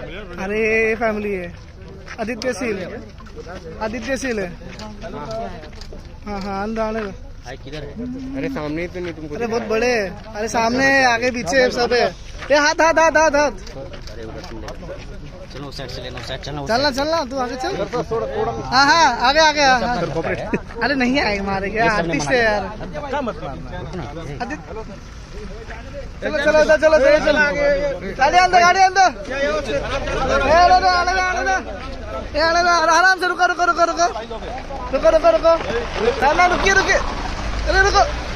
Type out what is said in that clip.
अरे फैमिली है, आदित्य सील है, आदित्य सील है। हाँ हाँ अंदर आने दो। किधर है? अरे सामने ही तो नहीं तुमको। अरे बहुत बड़े है, अरे सामने आगे पीछे सब है। ये हाथ हाथ हाथ हाथ हाथ। चलो साइड से लेना, साइड चलना चलना चलना, तू आगे चल। हाँ हाँ आगे आगे। अरे नहीं आएगा, मारे क्या आर्टिस्ट है यार। चलो चलो चलो चलो चलो, गाड़ी अंदर, गाड़ी अंदर। आराम से रुको रुको रुको रुको रुको रुको रुको रुको, रुकिए रुकिए, अरे रुको।